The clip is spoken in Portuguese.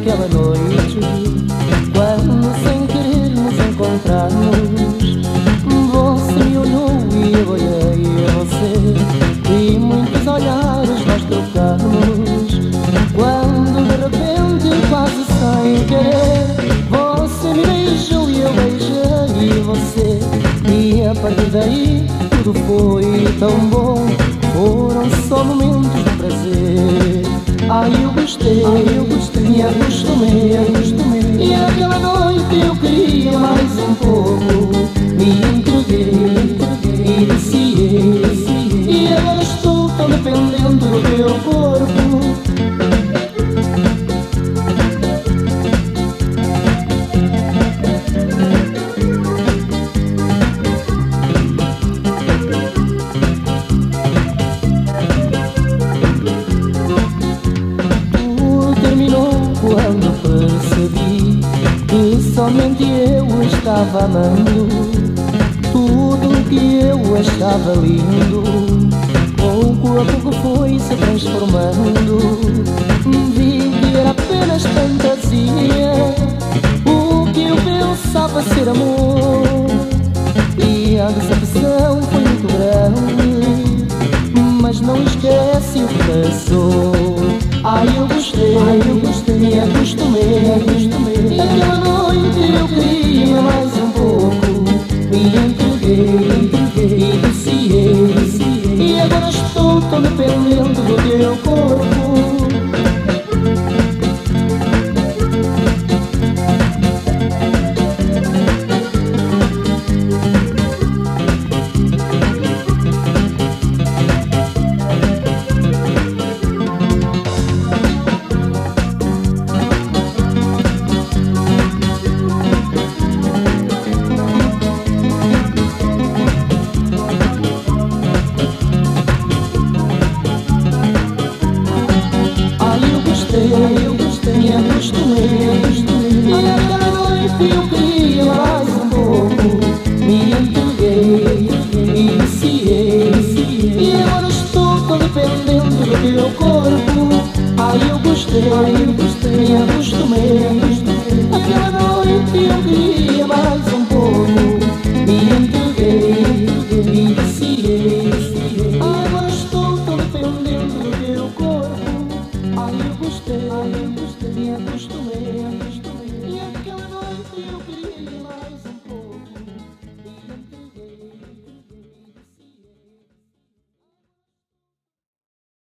naquela noite, quando sem querer nos encontramos. Você me olhou e eu olhei a você, e muitos olhares nós trocamos. Quando de repente, quase sem querer, você me beijou e eu beijei você. E a partir daí tudo foi tão bom, foram só momentos de prazer. Ai, eu gostei, me acostumei, e naquela noite eu queria mais um pouco. Me entreguei e viciei, e agora estou tão dependente do teu corpo. Quando percebi que somente eu estava amando, tudo que eu achava lindo, pouco a pouco foi se transformando. Viver apenas fantasia, o que eu pensava ser amor, e a decepção foi muito grande, mas não esquece o que passou. Ai, eu gostei, me acostumei, naquela noite eu queria mais um pouco. Me entreguei e viciei, e agora estou tão dependente do teu corpo. Eu gostei, me acostumei, e naquela noite eu queria mais um pouco. Me entreguei e viciei, e agora estou tão dependente do teu corpo. Ai, eu gostei, me acostumei, naquela noite eu queria